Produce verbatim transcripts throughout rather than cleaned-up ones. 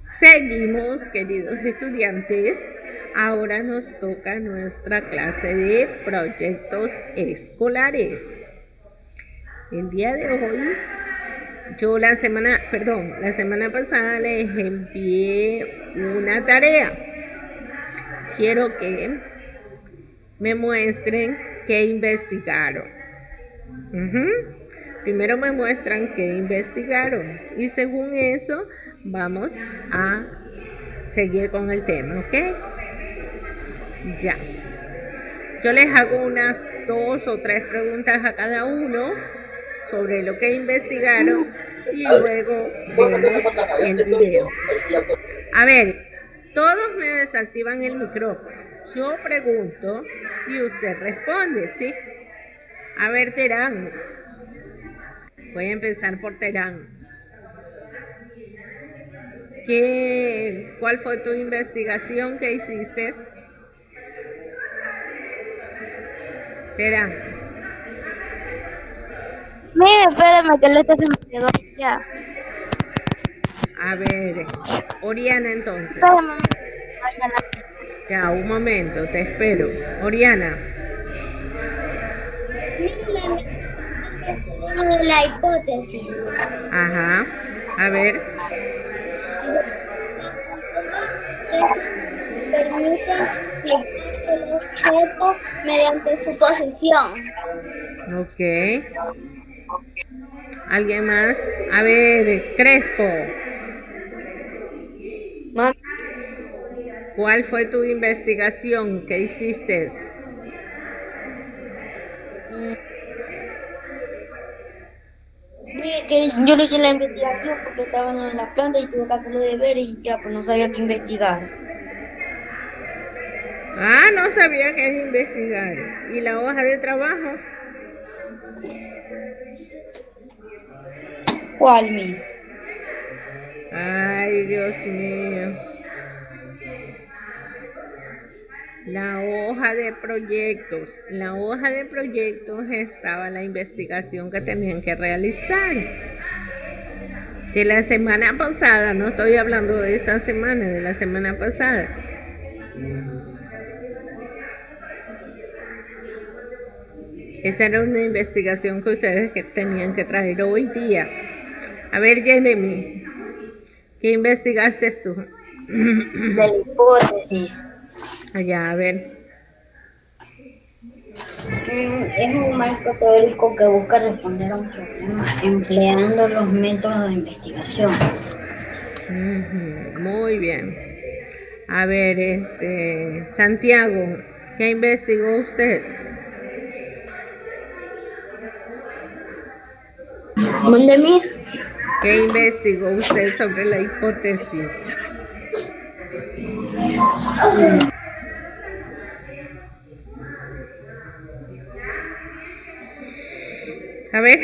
Seguimos, queridos estudiantes. Ahora nos toca nuestra clase de proyectos escolares. El día de hoy, yo la semana, perdón, la semana pasada les envié una tarea. Quiero que me muestren qué investigaron. Uh-huh. Primero me muestran qué investigaron y según eso vamos a seguir con el tema, ¿ok? Ya. Yo les hago unas dos o tres preguntas a cada uno sobre lo que investigaron y luego vemos el video. A ver, todos me desactivan el micrófono. Yo pregunto y usted responde, ¿sí? A ver, Terán. Voy a empezar por Terán. ¿Qué, ¿Cuál fue tu investigación que hiciste? Terán. Mire, espérame que le se me quedó ya. A ver, Oriana entonces. Espérame. Ya, un momento, te espero. Oriana. La hipótesis. Ajá. A ver. Permite el objeto mediante su posición. Ok. ¿Alguien más? A ver, Crespo. ¿Cuál fue tu investigación que hiciste? Mire que yo le hice la investigación porque estaba en la planta y tuve que hacerlo de ver y ya, pues no sabía qué investigar. Ah, no sabía qué investigar. ¿Y la hoja de trabajo? ¿Cuál, Miss? Ay, Dios mío. La hoja de proyectos. La hoja de proyectos estaba la investigación que tenían que realizar. De la semana pasada, no estoy hablando de esta semana, de la semana pasada. Esa era una investigación que ustedes que tenían que traer hoy día. A ver, Jeremy, ¿qué investigaste tú? De la hipótesis. Allá, a ver. Es un marco teórico que busca responder a un problema empleando los métodos de investigación. Uh-huh. Muy bien. A ver, este, Santiago, ¿qué investigó usted? ¿Dónde, Miss? ¿Qué investigó usted sobre la hipótesis? A ver.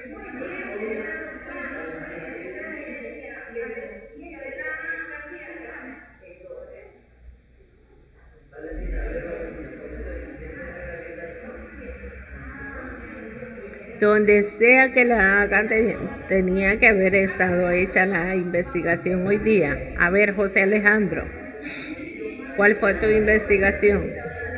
Donde sea que la hagan, tenía que haber estado hecha la investigación hoy día. A ver, José Alejandro, ¿cuál fue tu investigación?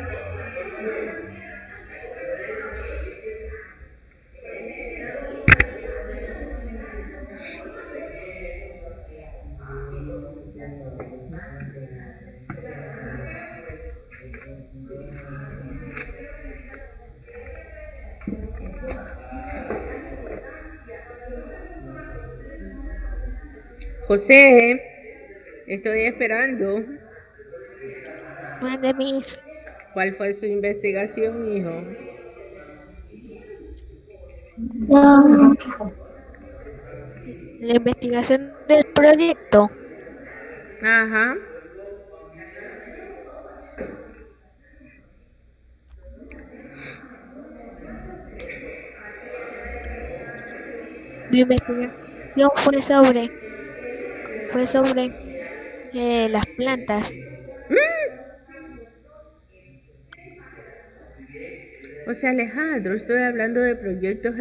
José, estoy esperando. ¿Dónde, Miss? ¿Cuál fue su investigación, hijo? Um, la investigación del proyecto. Ajá. Mi investigación fue sobre, fue sobre eh, las plantas. José Alejandro, estoy hablando de proyectos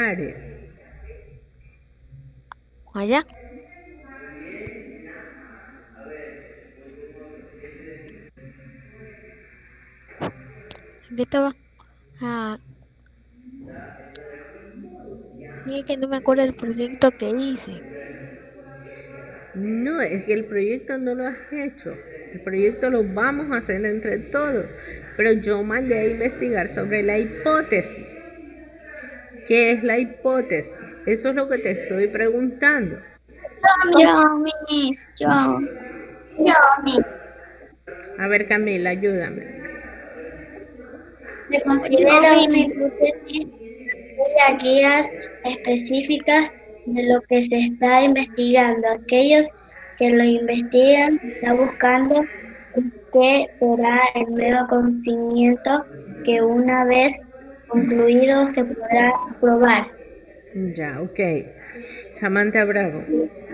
escolares. Allá. Yo estaba... Ah, y es que no me acuerdo del proyecto que hice. No, es que el proyecto no lo has hecho. El proyecto lo vamos a hacer entre todos. Pero yo mandé a investigar sobre la hipótesis. ¿Qué es la hipótesis? Eso es lo que te estoy preguntando. Yo, Miss, yo. Yo, Miss. A ver, Camila, ayúdame. Se considera una hipótesis de guías específicas de lo que se está investigando. Aquellos que lo investigan están buscando qué será el nuevo conocimiento que una vez concluido se podrá probar. Ya, ok. Samantha Bravo.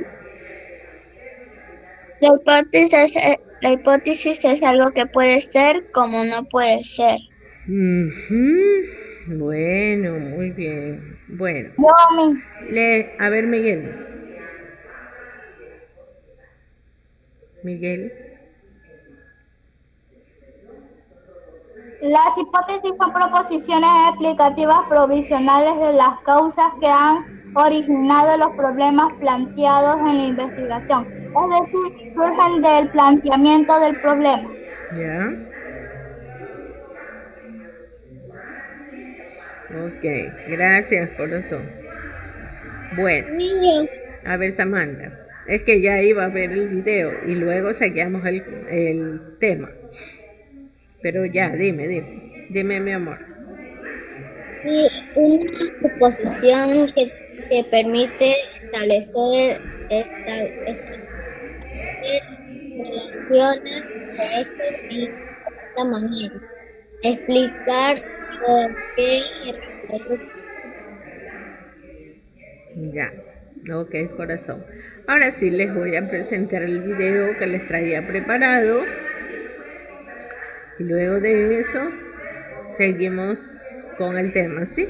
La hipótesis, es, la hipótesis es algo que puede ser como no puede ser. Uh-huh. Bueno, muy bien. Bueno. Le, a ver, Miguel. Miguel. Las hipótesis son proposiciones explicativas provisionales de las causas que han originado los problemas planteados en la investigación. Es decir, surgen del planteamiento del problema. Ya. Ok, gracias, corazón. Bueno, a ver, Samantha, es que ya iba a ver el video y luego seguíamos el, el tema. Pero ya, dime, dime, dime, mi amor. Y una suposición que, que permite establecer, esta, establecer relaciones de hecho y de esta manera. Explicar por qué Ya, ok, corazón. Ahora sí les voy a presentar el video que les traía preparado. Y luego de eso, seguimos con el tema, ¿sí?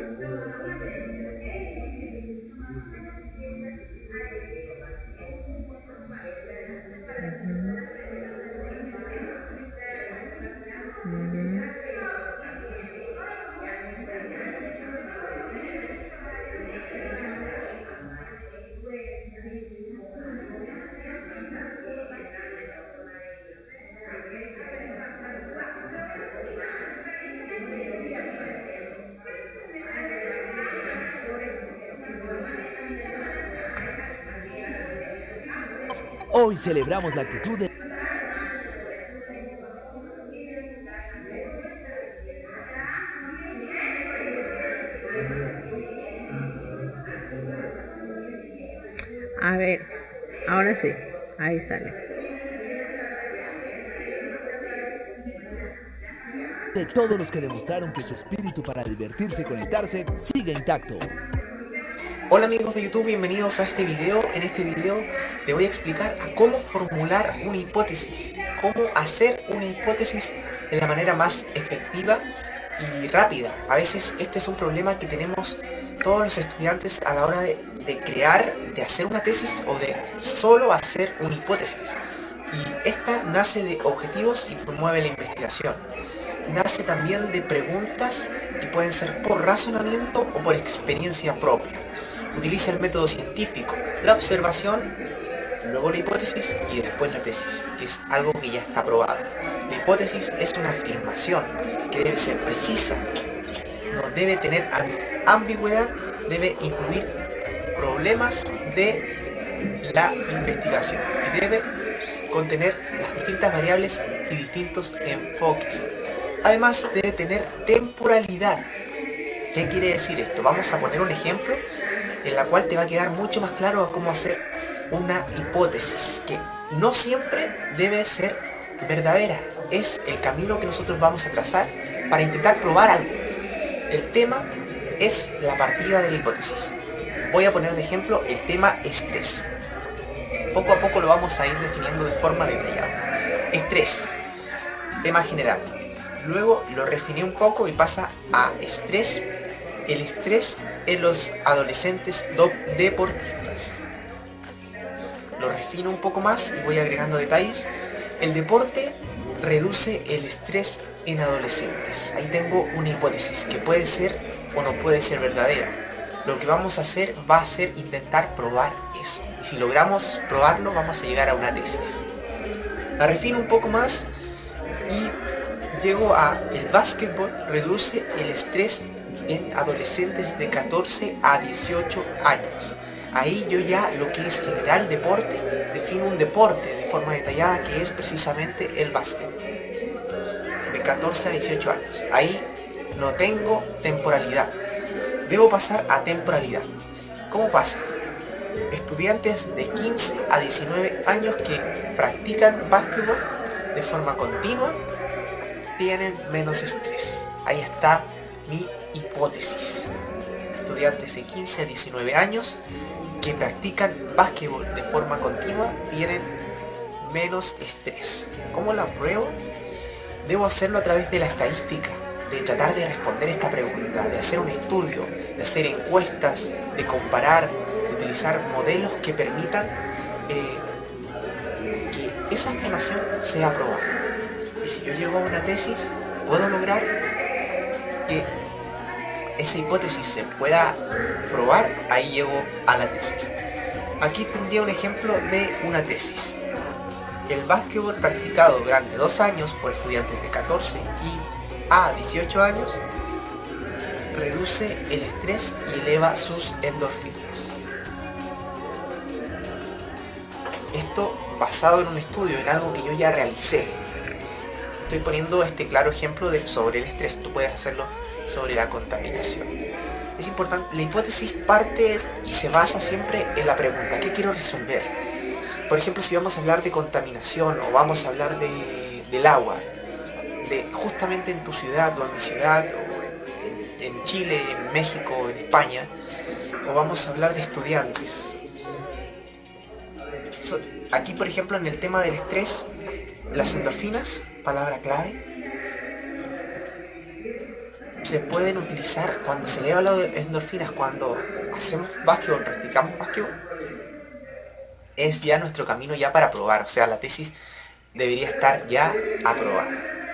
Hoy celebramos la actitud de... A ver, ahora sí, ahí sale. De todos los que demostraron que su espíritu para divertirse y conectarse sigue intacto. Hola amigos de YouTube, bienvenidos a este video. En este video te voy a explicar a cómo formular una hipótesis, cómo hacer una hipótesis de la manera más efectiva y rápida. A veces este es un problema que tenemos todos los estudiantes a la hora de, de crear, de hacer una tesis o de solo hacer una hipótesis. Y esta nace de objetivos y promueve la investigación. Nace también de preguntas que pueden ser por razonamiento o por experiencia propia. Utiliza el método científico, la observación, luego la hipótesis y después la tesis, que es algo que ya está probado. La hipótesis es una afirmación que debe ser precisa, no debe tener ambigüedad, debe incluir problemas de la investigación y debe contener las distintas variables y distintos enfoques. Además debe tener temporalidad. ¿Qué quiere decir esto? Vamos a poner un ejemplo en la cual te va a quedar mucho más claro cómo hacer una hipótesis, que no siempre debe ser verdadera. Es el camino que nosotros vamos a trazar para intentar probar algo. El tema es la partida de la hipótesis. Voy a poner de ejemplo el tema estrés. Poco a poco lo vamos a ir definiendo de forma detallada. Estrés, tema general. Luego lo refiné un poco y pasa a estrés. El estrés en los adolescentes deportistas. Lo refino un poco más y voy agregando detalles. El deporte reduce el estrés en adolescentes. Ahí tengo una hipótesis que puede ser o no puede ser verdadera. Lo que vamos a hacer va a ser intentar probar eso. Y si logramos probarlo, vamos a llegar a una tesis. La refino un poco más y llego a: el básquetbol reduce el estrés en adolescentes de catorce a dieciocho años. Ahí yo ya, lo que es general deporte, defino un deporte de forma detallada, que es precisamente el básquetbol. De catorce a dieciocho años. Ahí no tengo temporalidad. Debo pasar a temporalidad. ¿Cómo pasa? Estudiantes de quince a diecinueve años que practican básquetbol de forma continua tienen menos estrés. Ahí está mi hipótesis. Estudiantes de quince a diecinueve años que practican básquetbol de forma continua tienen menos estrés. ¿Cómo la pruebo? Debo hacerlo a través de la estadística, de tratar de responder esta pregunta, de hacer un estudio, de hacer encuestas, de comparar, de utilizar modelos que permitan eh, que esa afirmación sea probada. Y si yo llego a una tesis, puedo lograr que esa hipótesis se pueda probar. Ahí llego a la tesis. Aquí tendría un ejemplo de una tesis. El básquetbol practicado durante dos años por estudiantes de catorce y a dieciocho años reduce el estrés y eleva sus endorfinas. Esto basado en un estudio, en algo que yo ya realicé. Estoy poniendo este claro ejemplo de, sobre el estrés. Tú puedes hacerlo sobre la contaminación. Es importante, la hipótesis parte y se basa siempre en la pregunta: ¿qué quiero resolver? Por ejemplo, si vamos a hablar de contaminación o vamos a hablar de, del agua, de justamente en tu ciudad o en mi ciudad, o en, en Chile, en México, o en España, o vamos a hablar de estudiantes. So, aquí, por ejemplo, en el tema del estrés, las endorfinas, palabra clave, se pueden utilizar cuando se eleva las endorfinas, cuando hacemos básquetbol, practicamos básquetbol. Es ya nuestro camino ya para probar, o sea, la tesis debería estar ya aprobada.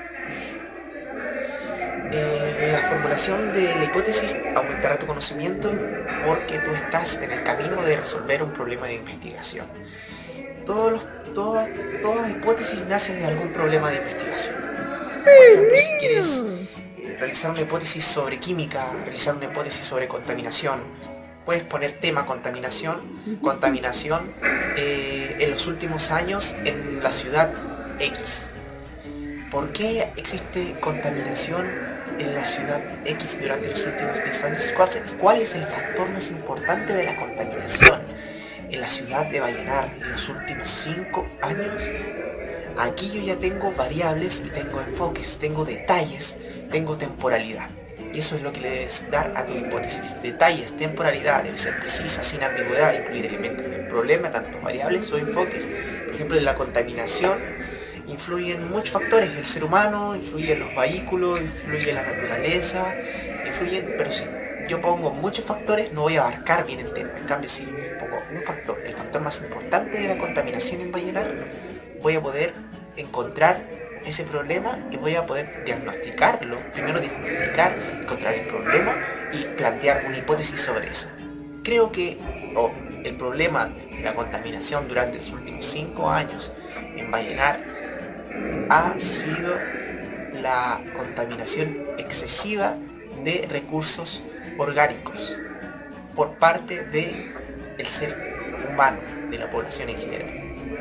Eh, la formulación de la hipótesis aumentará tu conocimiento porque tú estás en el camino de resolver un problema de investigación. Todos los, todas, toda hipótesis nace de algún problema de investigación. Por ejemplo, si quieres eh, realizar una hipótesis sobre química, realizar una hipótesis sobre contaminación, puedes poner tema contaminación, contaminación eh, en los últimos años en la ciudad X. ¿Por qué existe contaminación en la ciudad X durante los últimos diez años? ¿Cuál es el factor más importante de la contaminación en la ciudad de Vallenar en los últimos cinco años? Aquí yo ya tengo variables y tengo enfoques, tengo detalles, tengo temporalidad. Y eso es lo que le debes dar a tu hipótesis. Detalles, temporalidad, debe ser precisa, sin ambigüedad, incluir elementos del problema, tanto variables o enfoques. Por ejemplo, en la contaminación influyen muchos factores. El ser humano, influyen los vehículos, influye la naturaleza, influyen, pero si yo pongo muchos factores no voy a abarcar bien el tema. En cambio, si pongo un factor, el factor más importante de la contaminación en Vallenar, voy a poder encontrar ese problema y voy a poder diagnosticarlo. Primero diagnosticar, encontrar el problema y plantear una hipótesis sobre eso. Creo que oh, el problema de la contaminación durante los últimos cinco años en Vallenar ha sido la contaminación excesiva de recursos orgánicos por parte del ser humano, de la población en general.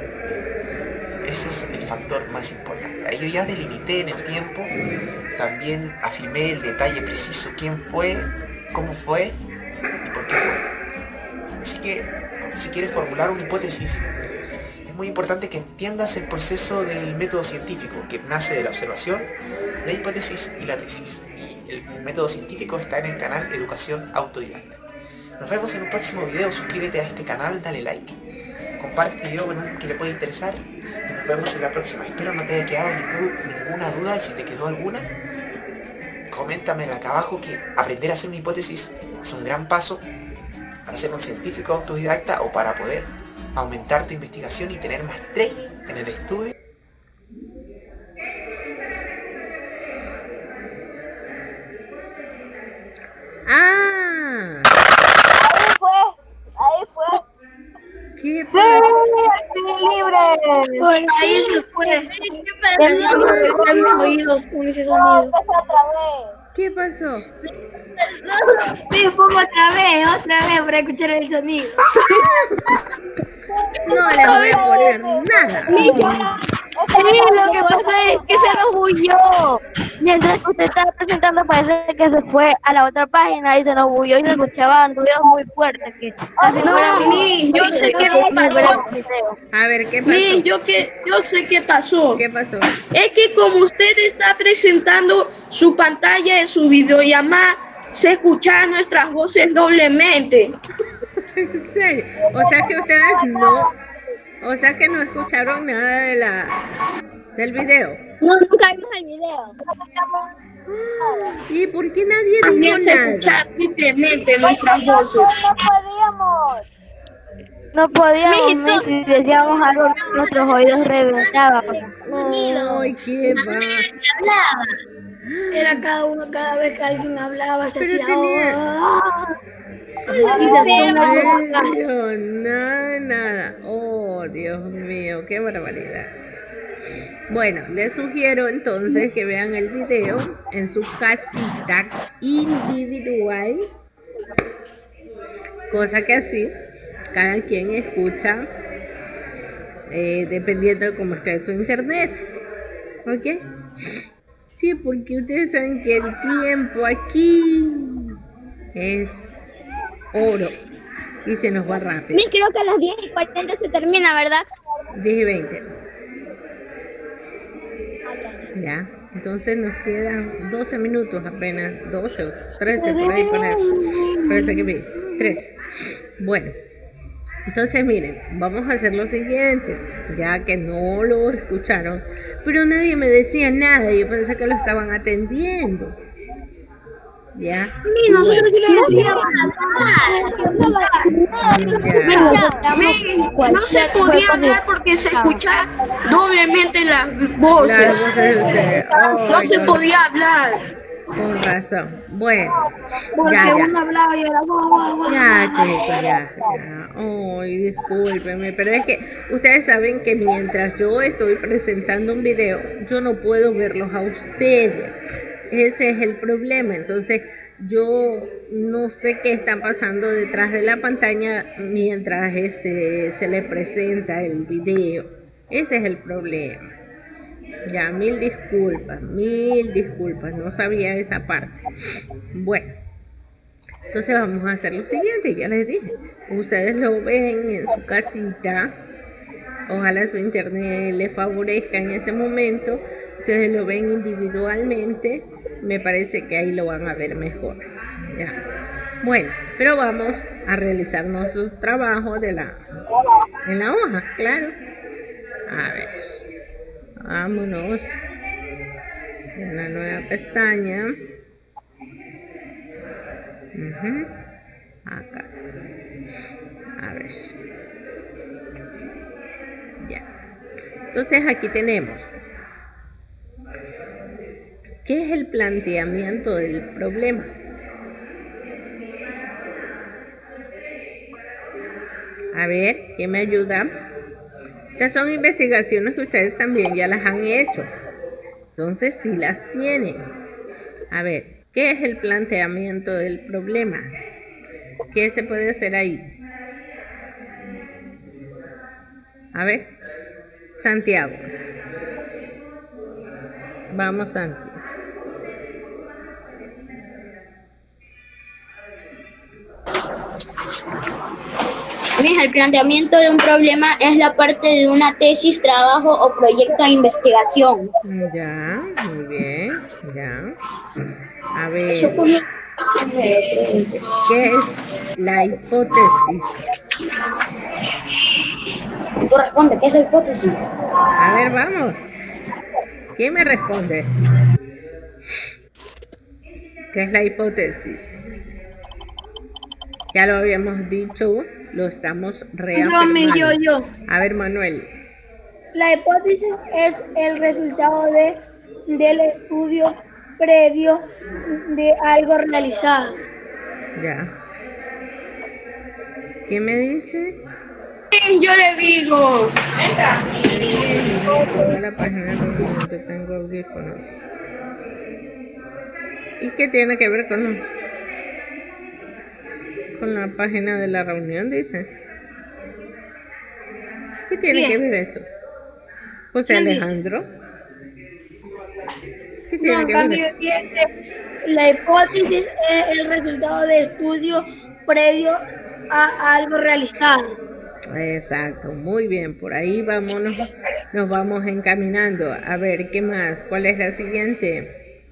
Ese es el factor más importante. Ahí yo ya delimité en el tiempo, también afirmé el detalle preciso, quién fue, cómo fue y por qué fue. Así que, si quieres formular una hipótesis, es muy importante que entiendas el proceso del método científico, que nace de la observación, la hipótesis y la tesis. Y el método científico está en el canal Educación Autodidacta. Nos vemos en un próximo video. Suscríbete a este canal, dale like, comparte este video con alguien que le pueda interesar y nos vemos en la próxima. Espero no te haya quedado ningún, ninguna duda, y si te quedó alguna, coméntamela acá abajo, que aprender a hacer una hipótesis es un gran paso para ser un científico autodidacta o para poder aumentar tu investigación y tener más training en el estudio. ¿Qué ¡Sí! pasa? ¡Libre! Bueno, ahí se fue. ¿Qué pasó? En mis oídos con ese No, sonido. empezó otra vez. ¿Qué pasó? Me pongo otra vez, otra vez para escuchar el sonido. No les voy a poner nada. Sí, lo que pasa es que se nos huyó. Mientras que usted estaba presentando, parece que se fue a la otra página y se nos huyó y se escuchaban ruidos muy fuertes. Que casi No, fuera mi, yo sé qué muy pasó. breve el video. A ver, ¿qué pasó? Mi, yo, que, yo sé qué pasó. ¿Qué pasó? Es que como usted está presentando su pantalla de su videollamada, se escuchan nuestras voces doblemente. ¿En serio? O sea que ustedes no, o sea que no escucharon nada de la del video. No, nunca vimos el video. ¿Y por qué nadie dijo También se nada? escuchan tristemente nuestras voces. No podíamos. No podíamos, si decíamos algo, nuestros oídos reventaban. Ay, qué va. Era cada uno, cada vez que alguien hablaba, se Pero hacía. tenía- "Ah". Y después una boca. Serio, nada, nada. Oh, Dios mío, qué barbaridad. Bueno, les sugiero entonces que vean el video en su casita individual, cosa que así cada quien escucha eh, dependiendo de cómo esté su internet, ¿ok? Sí, porque ustedes saben que el tiempo aquí es oro y se nos va rápido. Mi, creo que a las diez y cuarenta se termina, ¿verdad? diez y veinte. Ya, entonces nos quedan doce minutos apenas, doce o trece por ahí poner. Parece que vi, trece. Bueno, entonces miren, vamos a hacer lo siguiente, ya que no lo escucharon, pero nadie me decía nada, yo pensé que lo estaban atendiendo. Ya. Y nosotros sí le decíamos. Ya. Mi, no se podía hablar porque se escucha doblemente las voces. Claro, voces de ustedes. No Ay, se con- podía hablar. Con razón. Bueno, Porque ya, uno ya. hablaba y era guau, guau, guau. Ya, chicos, ya, ya. Ay, discúlpenme, pero es que ustedes saben que mientras yo estoy presentando un video, yo no puedo verlos a ustedes. Ese es el problema. Entonces, yo no sé qué está pasando detrás de la pantalla mientras este se le presenta el video. Ese es el problema. Ya, mil disculpas, mil disculpas, no sabía esa parte. Bueno, entonces vamos a hacer lo siguiente, ya les dije. Ustedes lo ven en su casita, ojalá su internet les favorezca en ese momento. Ustedes lo ven individualmente, me parece que ahí lo van a ver mejor. Ya. Bueno, pero vamos a realizar nuestro trabajo de la, en la hoja, claro. A ver. Vámonos en la nueva pestaña. Uh-huh. Acá está. A ver. Ya. Entonces aquí tenemos. ¿Qué es el planteamiento del problema? A ver, ¿quién me ayuda? Estas son investigaciones que ustedes también ya las han hecho. Entonces, sí las tienen. A ver, ¿qué es el planteamiento del problema? ¿Qué se puede hacer ahí? A ver, Santiago. Vamos, Santi. El planteamiento de un problema es la parte de una tesis, trabajo o proyecto de investigación. Ya, muy bien, ya. A ver, ¿qué es la hipótesis? Tú responde, ¿qué es la hipótesis? A ver, vamos. ¿Quién me responde? ¿Qué es la hipótesis? Ya lo habíamos dicho, lo estamos reafirmando. yo, yo. A ver, Manuel. La hipótesis es el resultado de, del estudio previo de algo realizado. Ya. ¿Qué me dice? Yo le digo. Entra. Toda la página de reunión, yo tengo audífonos. ¿Y qué tiene que ver con, con la página de la reunión, dice? ¿Qué tiene Bien. que ver eso? José ¿Quién dice? Alejandro. ¿Qué No, tiene en que cambio, ver? dice, la hipótesis es el resultado de estudio previo a, a algo realizado. Exacto, muy bien, por ahí vamos, nos, nos vamos encaminando. A ver, ¿qué más? ¿Cuál es la siguiente?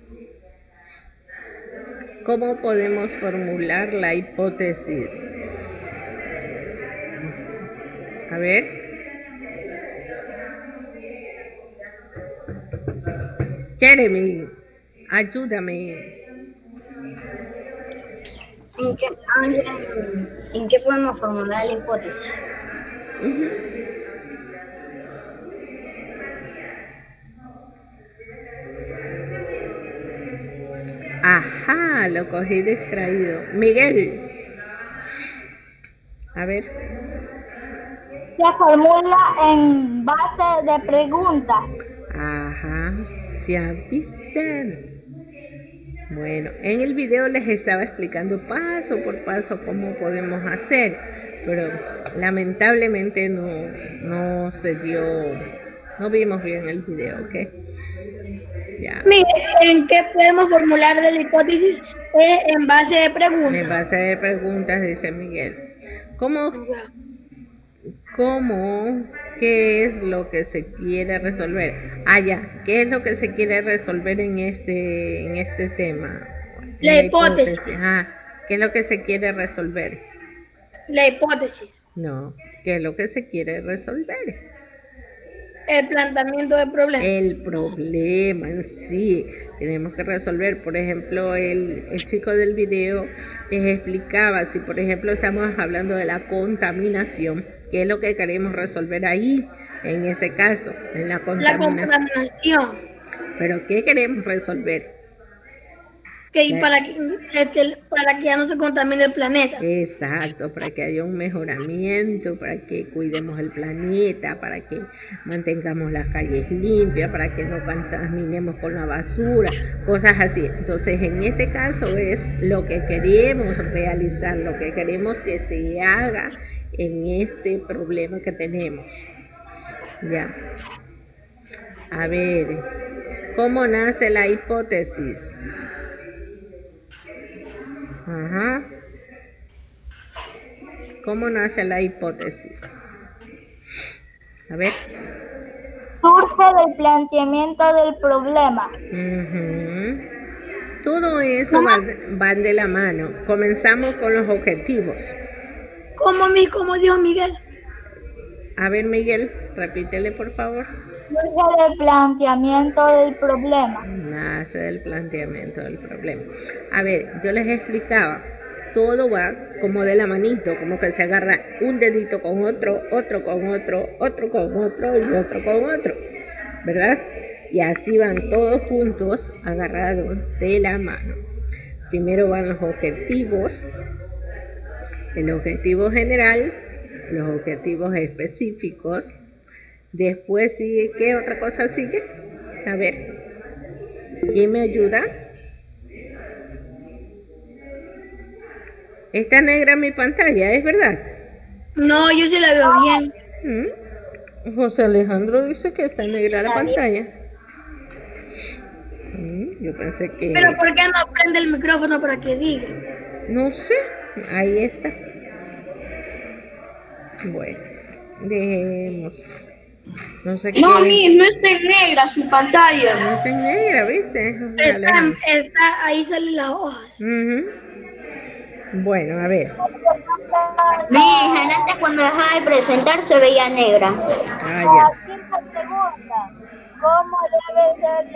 ¿Cómo podemos formular la hipótesis? A ver. Jeremy, ayúdame. ¿En qué, ¿En qué podemos formular la hipótesis? Ujú. Ajá, lo cogí distraído. Miguel. A ver. Se formula en base de preguntas. Ajá, ¿se viste? Bueno, en el video les estaba explicando paso por paso cómo podemos hacer, pero lamentablemente no, no se dio, no vimos bien el video, ¿ok? Ya. Mire, ¿en qué podemos formular de la hipótesis? Es en base de preguntas. En base de preguntas, dice Miguel. ¿Cómo, cómo, qué es lo que se quiere resolver? Ah, ya, ¿qué es lo que se quiere resolver en este, en este tema? La En hipótesis. Ah, ¿qué es lo que se quiere resolver? La hipótesis. No, ¿qué es lo que se quiere resolver? El planteamiento de problemas. El problema en sí, tenemos que resolver. Por ejemplo, el, el chico del video les explicaba, si por ejemplo estamos hablando de la contaminación, ¿qué es lo que queremos resolver ahí? En ese caso, en la La contaminación. contaminación. ¿Pero qué queremos resolver? Que y para que, este, para que ya no se contamine el planeta. Exacto, para que haya un mejoramiento, para que cuidemos el planeta, para que mantengamos las calles limpias, para que no contaminemos con la basura, cosas así. Entonces, en este caso es lo que queremos realizar, lo que queremos que se haga en este problema que tenemos. Ya. A ver, ¿cómo nace la hipótesis? Ajá. ¿Cómo nace la hipótesis? A ver. Surge del planteamiento del problema. Uh-huh. Todo eso va, van de la mano. Comenzamos con los objetivos. ¿Cómo, mi, como dijo Miguel? A ver, Miguel, repítele por favor. Surge del planteamiento del problema. Nace del planteamiento del problema. A ver, yo les explicaba, todo va como de la manito, como que se agarra un dedito con otro, otro con otro, otro con otro y otro con otro, ¿verdad? Y así van todos juntos agarrados de la mano. Primero van los objetivos, el objetivo general, los objetivos específicos. Después sigue, ¿qué otra cosa sigue? A ver, ¿quién me ayuda? Está negra mi pantalla, ¿es verdad? No, yo sí la veo bien. ¿Mm? José Alejandro dice que está negra la pantalla. ¿Mm? Yo pensé que... Pero ¿por qué no prende el micrófono para que diga? No sé, ahí está. Bueno, dejemos... No sé qué. No, mi, no está en negra su pantalla. No está en negra, ¿viste? Está, está, ahí salen las hojas. Uh-huh. Bueno, a ver. Mi antes cuando dejaba de presentar se veía negra. Ah, La quinta pregunta. ¿Cómo debe ser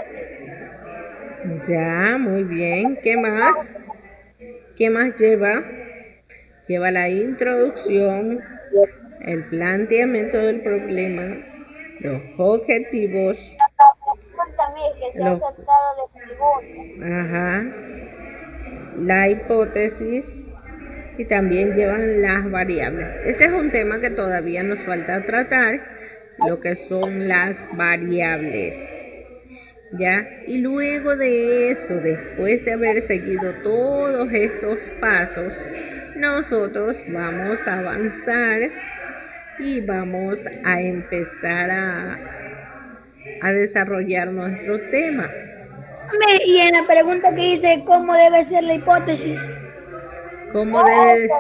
la hipótesis? ya. Ya, muy bien. ¿Qué más? ¿Qué más lleva? Lleva la introducción, el planteamiento del problema, los objetivos, Que se Los- ha saltado de preguntas. ajá, la hipótesis y también llevan las variables. Este es un tema que todavía nos falta tratar, lo que son las variables. ¿Ya? Y luego de eso, después de haber seguido todos estos pasos, nosotros vamos a avanzar y vamos a empezar a, a desarrollar nuestro tema. Y en la pregunta que dice, ¿cómo debe ser la hipótesis? ¿Cómo debe,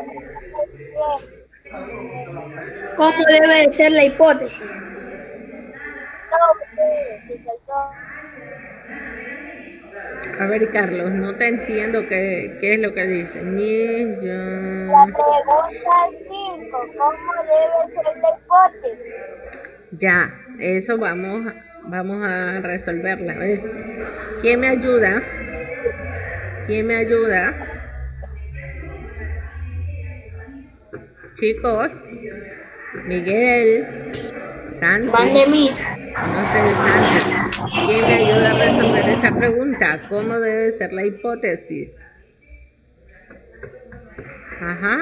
¿Cómo debe de ser la hipótesis? A ver, Carlos, no te entiendo qué, qué es lo que dice. Miss, yo... La pregunta cinco, ¿cómo debe ser la hipótesis? Ya, eso vamos, vamos a resolverla. A ver, ¿quién me ayuda? ¿Quién me ayuda? Chicos, Miguel, Santi. Mande mis. No sé, Sandra. ¿Quién me ayuda a resolver esa pregunta? ¿Cómo debe ser la hipótesis? Ajá.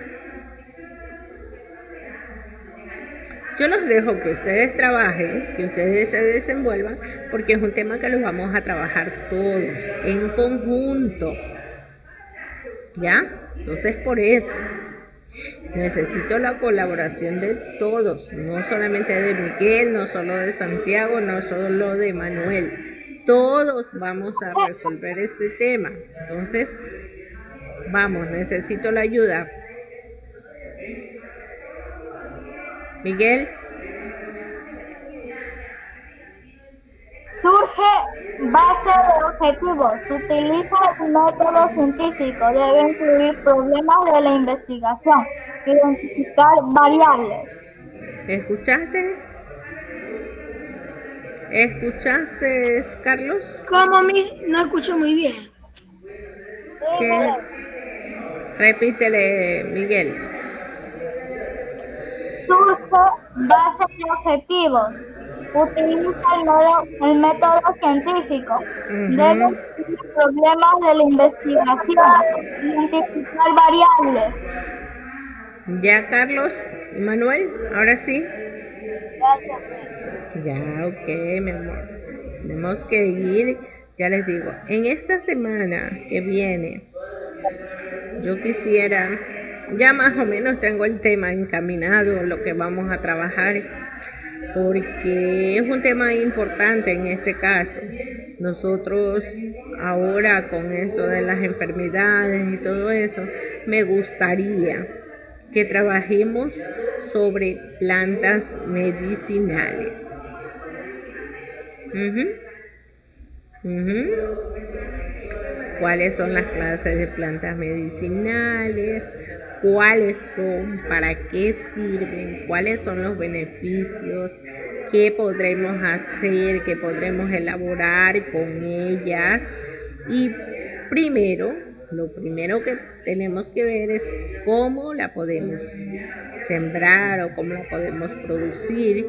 Yo los dejo que ustedes trabajen, que ustedes se desenvuelvan, porque es un tema que los vamos a trabajar todos en conjunto. ¿Ya? Entonces, por eso necesito la colaboración de todos, no solamente de Miguel, no solo de Santiago, no solo de Manuel. Todos vamos a resolver este tema. Entonces, vamos, necesito la ayuda. Miguel. Surge base de objetivos. Se utiliza el método científico. Debe incluir problemas de la investigación. Identificar variables. ¿Escuchaste? ¿Escuchaste, Carlos? ¿Cómo? Mi? No escucho muy bien. ¿Qué? Repítele, Miguel. Surge base de objetivos. Utiliza el método, el método científico. Uh-huh. Debe incluir problemas de la investigación. Identificar variables. Ya, Carlos y Manuel, ahora sí. Gracias. Ya, ok, mi amor. Tenemos que ir, ya les digo, en esta semana que viene, yo quisiera, ya más o menos tengo el tema encaminado, lo que vamos a trabajar, porque es un tema importante en este caso. Nosotros ahora con eso de las enfermedades y todo eso, me gustaría que trabajemos sobre plantas medicinales. Uh-huh. Uh-huh. ¿Cuáles son las clases de plantas medicinales? ¿Cuáles son? ¿Para qué sirven? ¿Cuáles son los beneficios? ¿Qué podremos hacer? ¿Qué podremos elaborar con ellas? Y primero, lo primero que tenemos que ver es cómo la podemos sembrar o cómo la podemos producir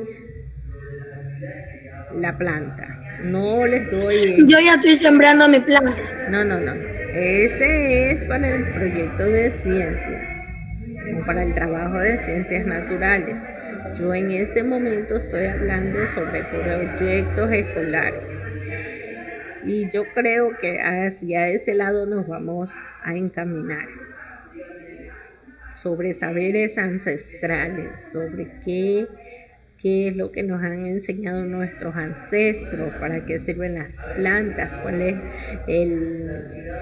la planta. No les doy... Yo ya estoy sembrando mi planta. No, no, no. Ese es para el proyecto de ciencias, o para el trabajo de ciencias naturales. Yo en este momento estoy hablando sobre proyectos escolares. Y yo creo que hacia ese lado nos vamos a encaminar. Sobre saberes ancestrales, sobre qué, qué es lo que nos han enseñado nuestros ancestros, para qué sirven las plantas, cuál es el...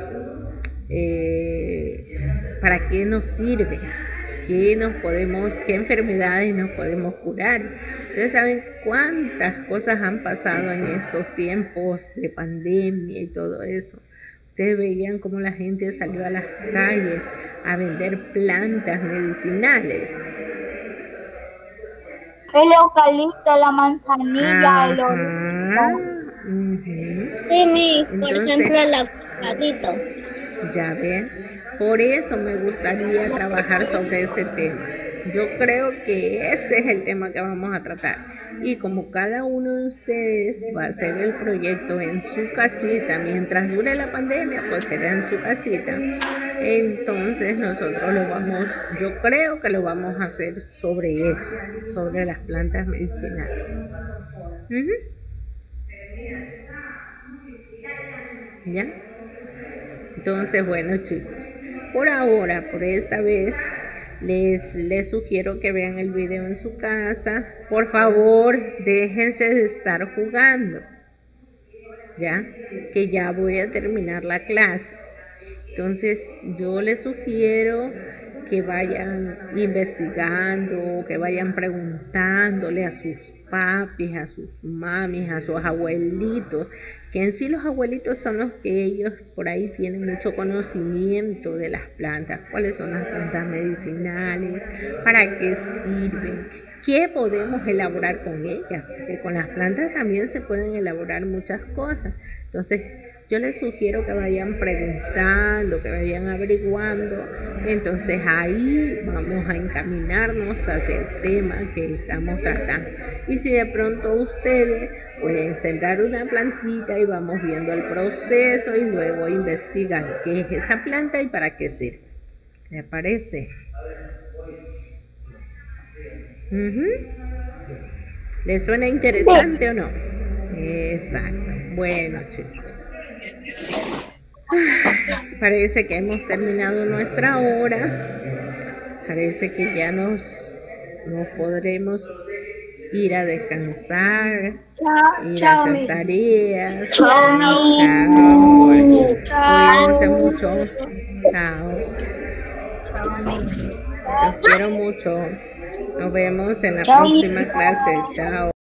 Eh, para qué nos sirve, qué nos podemos, qué enfermedades nos podemos curar. Ustedes saben cuántas cosas han pasado en estos tiempos de pandemia y todo eso. Ustedes veían cómo la gente salió a las calles a vender plantas medicinales. El eucalipto, la manzanilla, Ajá. el orégano. Uh-huh. Sí, mis, por Entonces, ejemplo, el avocadito. Ya ves, por eso me gustaría trabajar sobre ese tema. Yo creo que ese es el tema que vamos a tratar. Y como cada uno de ustedes va a hacer el proyecto en su casita, mientras dure la pandemia, pues será en su casita. Entonces nosotros lo vamos, yo creo que lo vamos a hacer sobre eso, sobre las plantas medicinales. Uh-huh. ¿Ya? Entonces, bueno, chicos, por ahora, por esta vez, les, les sugiero que vean el video en su casa. Por favor, déjense de estar jugando, ¿ya? Que ya voy a terminar la clase. Entonces, yo les sugiero que vayan investigando, que vayan preguntándole a sus papis, a sus mamis, a sus abuelitos, que en sí los abuelitos son los que ellos por ahí tienen mucho conocimiento de las plantas, cuáles son las plantas medicinales, para qué sirven, qué podemos elaborar con ellas, porque con las plantas también se pueden elaborar muchas cosas. Entonces, yo les sugiero que vayan preguntando, que vayan averiguando. Entonces ahí vamos a encaminarnos hacia el tema que estamos tratando. Y si de pronto ustedes pueden sembrar una plantita y vamos viendo el proceso y luego investigan qué es esa planta y para qué sirve. ¿Les parece? Uh-huh. ¿Les suena interesante sí. o no? Exacto. Bueno, chicos. Parece que hemos terminado nuestra hora. Parece que ya nos, nos podremos ir a descansar, chao, ir chao, a hacer mis. tareas. Chao, chao. chao. Cuídense mucho. Chao. Los quiero mucho. Nos vemos en la Chao. próxima clase. Chao.